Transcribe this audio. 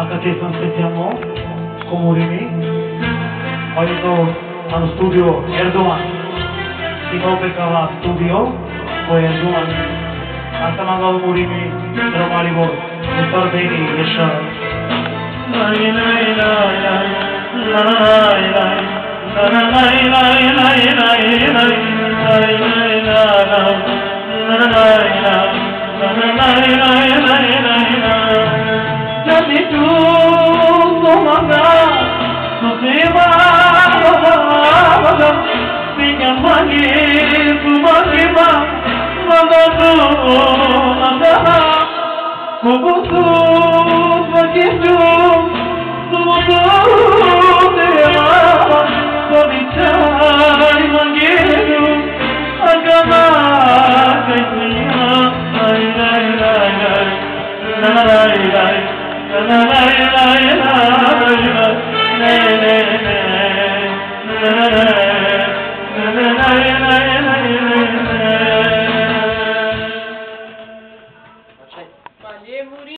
Acá te aspettano Comurimi, aiuto allo studio Erdogan, si Opekava studio, poi Erdogan, Asamaga Comurimi, Romaribor, Mr. Beni, Yesha. Jadi tu semangga, susima bapa, pinjam lagi semua bapa anda, kubutuh begitu, kubutuh dia, berbicara begitu, agama kaya, la la la la la la la.